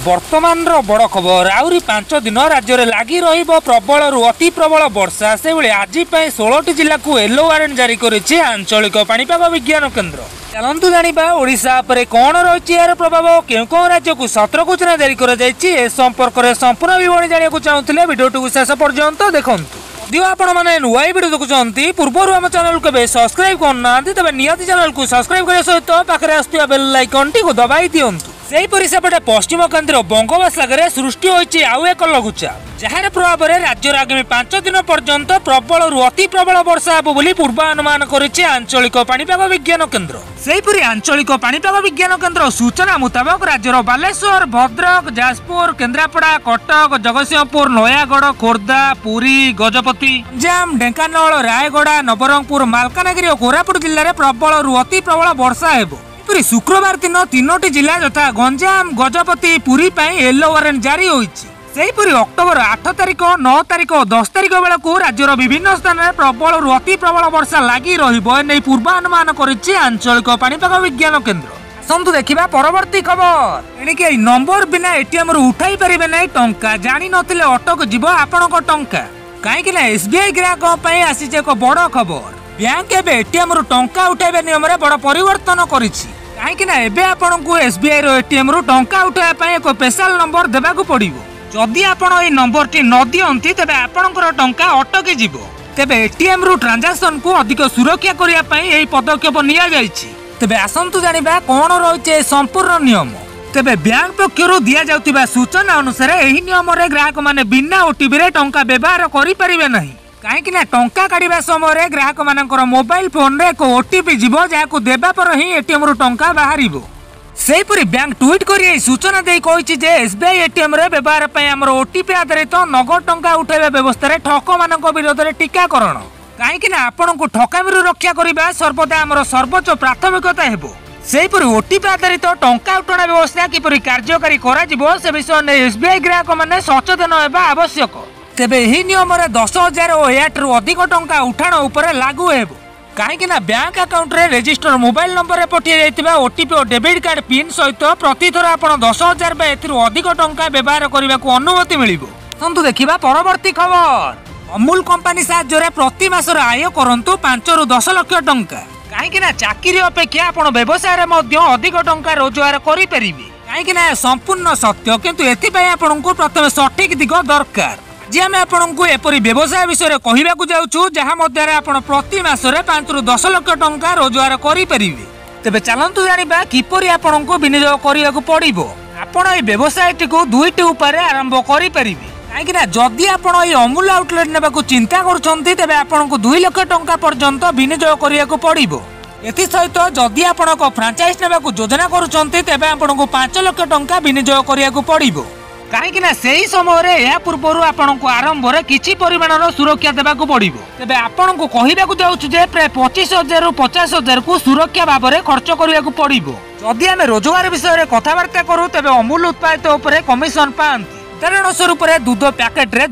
वर्तमान बड़ खबर आउरी 5 दिन राज्य में लगी प्रबल अति प्रबल वर्षा से आज 16 जिला को येलो वारंट जारी करिछि आंचलिक पाणीपाग विज्ञान केन्द्र। चलतु जानिबा ओडिशा पर कौन रही यार प्रभाव केउ राज्य को सतर्क सूचना जारी कर संपर्क में संपूर्ण विवरणी जाना चाहूले भिडियो शेष पर्यंत देखु। यदि आपण मैंने नुआ भिडियो देखुं पूर्व आम चैनल को सब्सक्राइब करना तेज निहती चैनल को सब्सक्राइब करने सहित पाखे आसुवा बेल आइकन टी दबाई दिंतु। सेहीपरि सेपटे पश्चिम केन्द्र बंगोपसागर सृष्टि होइछि आउ एक लघुचाप जार प्रभाव में राज्य आगामी 5 दिन पर्यंत प्रबल अति प्रबल वर्षा हेबो बोली पूर्वानुमान करिछि आंचलिक पाणीपाग विज्ञान केन्द्र। सेहीपरि आंचलिक पाणीपाग विज्ञान केन्द्र सूचना मुताबक राज्यर बालेश्वर, भद्रक, जाजपुर, केन्द्रापड़ा, कटक, जगतसिंहपुर, नयागढ़, खोर्धा, पुरी, गजपति, गंजाम, ढेंकानाल, रायगड़ा, नवरंगपुर, मालकानगिरी और कोरापुट जिले में प्रबल अति प्रबल वर्षा हेबो। शुक्रवार दिन 3टी जिला यथा गंजाम, गजपति, पुरी येलो वारंट जारी होइछि। सेहीपरि अक्टोबर 8 तारिख, 9 तारिख और 10 तारिख बेलू राज्यर विभिन्न स्थान में प्रबल अति प्रबल वर्षा लगी रही पूर्वानुमान करिछि आंचलिक पाणीपाग विज्ञान केन्द्र। आसंतु देखिबा परवर्ती खबर। एणिके नंबर बिना एटीएम रु उठाई परिबे नै टंका जानि नथिले अटक जीव आपनक टंका काहेकि ना एसबीआई ग्राहक पई आसीছে एक बड़ खबर। बैंक एबे एटीएम रु टंका उठाइबे नियम रे बड़ परिवर्तन करिछि काहेकि ना एबे आपनकु एसबीआई रो एटीएम रु टंका उठाइबा पई एक स्पेशल नंबर देबाकू पड़िबो। जदि आपण एई नंबर टी न दियंती तेबे आपनकर टंका अटकी जिवो। तेबे एटीएम रु ट्रांजैक्शन को अधिक सुरक्षा करिया पई एई पदक्षेप निया जायछि। तेबे आसंतु जानिबा कोन रहिছে संपूर्ण नियम। तेबे बैंक पक्षरु दिया जाउतिबा सूचना अनुसार एही नियम रे ग्राहक माने बिना ओटीपी रे टंका व्यवहार करि परिबे नाही काहेकि ना टंका काढिबा समय ग्राहक मानकर मोबाइल फोन रे एक ओटीपी जीवो जाहाकू देबा पर ही एटीएम रु टंका बाहरिबो। सेहीपरि बैंक ट्वीट करी सूचना दे कहिछि जे एसबीआई एटीएम रे व्यवहार पई हमर ओटीपी आधारित नगद टंका उठाइबा व्यवस्था रे ठक मानक विरोध रे टीकाकरण काहेकि ना आपनकू ठकामीरु रक्षा करिबा सर्वदा हमर सर्वोच्च प्राथमिकता हेबो। सेहीपरि ओटीपी आधारित टंका उठाणा व्यवस्था किपरि कार्यकारी करा जिवो से विषय ने एसबीआई ग्राहक माने सचेतन हेबा आवश्यक। तेबे एही नियम रे 10,000 और याठू अधिक टंका उठाण उपरे लागू हेबो काहेकि ना बैंक अकाउंट रे रजिस्टर मोबाइल नंबर रे पठिया जाइतिबा ओटीपी और डेबिट कार्ड पिन सहित प्रति थर आपण 10,000 बा एथिरु अधिक टंका व्यवहार करबा को अनुमति मिलिबो। संतु देखिबा परवर्ती खबर। अमूल कंपनी साहाय्य रे प्रति मासर आय करंतु 5 रु 10 लाख टंका काहेकि ना चाकरी अपेक्षा आपण व्यवसाय रे मध्य अधिक टंका रोजगार करि परिबे काहेकि ना संपूर्ण सत्य किंतु एथि पय आपनकू प्रथम सठिक दिग दरकार। जी आम आपको एपरी व्यवसाय विषय कहवाक जाऊँ जहाँ मध्य आपण प्रति मासरे 5 रु 10 लाख टंका रोजगार करें। तेबे चलतु जानिबा किपरि आपनको विनियोग करने को पड़िबो। आपण ए व्यवसाय को 2टी उपाय आरंभ करि परिबे काहेकि ना जदि आपण ए अमूल आउटलेट नेबाकू चिंता करूछंती तेबे आपनको 2 लाख टंका पर्यंत विनियोग करने को पड़िबो। एथि सहित जदि आपण को फ्रांचाइज नेबाकू योजना करूछंती तेबे आपनको 5 लाख टंका विनियोग करने को पड़िबो काहेकि ना सेही समय रे या पूर्वरु आपनको आरंभ रे किछि परिमाणर सुरक्षा देबाकू पड़िबो। तेबे आपनको कहिबाकू जाउछु जे प्राय 25,000 रु 50,000 को सुरक्षा भाव रे खर्च करियाकू पड़िबो। जदि आमे रोजगार विषय रे कथाबार्ता करू तेबे अमूल उत्पादित उपरे कमिशन पांती। उदाहरण स्वरूप दूध पैकेट रे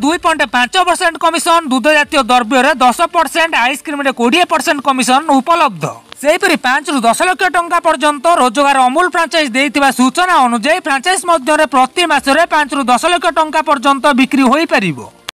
2.5% कमिशन, दूध जातीय द्रव्य रे 10%, आइसक्रीम रे 20% कमिशन उपलब्ध। सेहीपरि 5 रु 10 लाख टंका पर्यंत रोजगार अमूल फ्रांचाइज देइतिबा सूचना अनुसार फ्रांचाइज मध्य प्रति मासरे 5 रु 10 लाख टंका पर्यंत बिक्री होई परिबो।